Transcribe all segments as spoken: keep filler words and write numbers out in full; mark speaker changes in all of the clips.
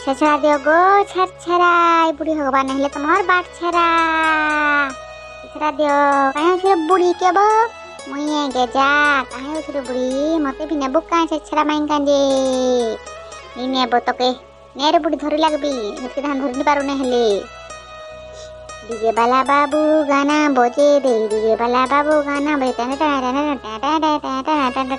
Speaker 1: छछरा दियो गो छछरा बुढ़ी भगवान नहीं तुम्हार बाट छरा छछरा दियो कहीं से बुढ़ी के बो मुई गे जा कहीं से बुढ़ी मते भी नेबो कहीं छछरा माइन कांजे नी नेबो तो के नेरे बुढ़ी धरी लगबी हेते धान धरि पारु ने हेले डीजे बाला बाबू गाना बजे दे डीजे बाला बाबू गाना बजे टन टन टन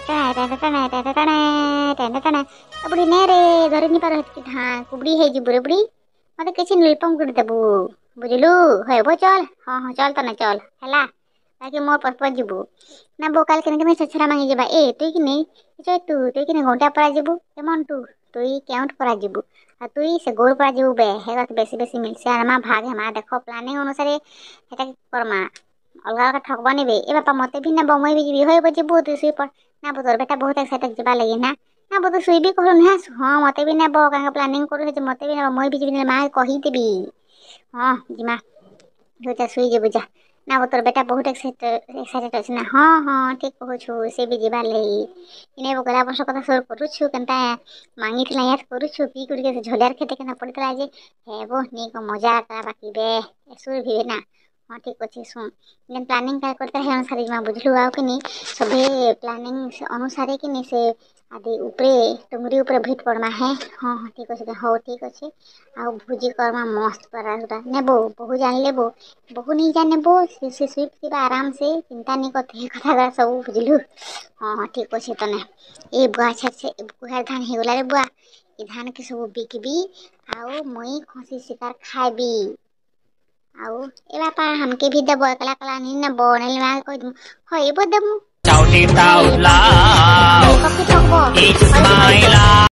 Speaker 1: टन टन बुढ़ी नेरे धरि नि पारु हेते धान कुबड़ी हे जिबुरे बुढ़ी मते किछि नीलपम कर देबू बुझलु हेबो चल हां हां चल तना चल हला ताकि मोर पप जिबू ना बोकाल केन के छछरा मांगी जेबा ए तुई कि नहीं ए तू तुई कि घंटा परा जिबू ए मन तू तुई केउंट परा जिबू आ तुई से गोल परा जिबू बे हेगा बेसी बेसी मिलसे आरमा भाग हमा देखो प्लानिंग अनुसार हेता करमा अलगा का ठगबनी बे ए बापा मते भी ना बमई भी जिबी होय जिबू तू सुई पर ना बोतोर बेटा बहुत एक्साइटेड जिबा लगी ना ना बोतो सुई भी कहलो ना हां मते भी ना बो का प्लानिंग करू हे मते भी ना मई भी जिबी मा कहि देबी हां जिमा होता सुई जेबू जा ना बोतोर बेटा बहुत एक्साइटेड एक्साइटेड अछि ना हां हां ठीक कहू छु से भी जिबा लई इने बगला वर्ष कथा सोर करू छु कंता मांगी थला याद करू छु पी कुड़ी के झोलियार खेते केना पड़तला जे हेबो नी को मजा का बाकी बे सुर भी ना हां ठीक अछि सुन ने प्लानिंग का करता है अनुसार मा बुझलु आउ कि नहीं सभे प्लानिंग से अनुसार कि नहीं से आदि ऊपरे तुमरी ऊपर भीत पड़ना है हां हां ठीक अछि हो ठीक अछि आ भुजी करमा मस्त पराठा नेबो बहु जान लेबो बहु नहीं जाने बो से से स्वीट के आराम से चिंता नहीं करते कथा सब बुझलु हां हां ठीक अछि तने ए बुआ छे बुआ धान हे गला रे बुआ ई धान के सब बिकबी आउ मई खसी शिकार खाबी आउ ए बापा हमके भी देबो एकला कला नहीं न बनल मा कह दम होइबो देमु
Speaker 2: Chowdy Towla,
Speaker 1: कपी ठोकबो
Speaker 2: it's my life.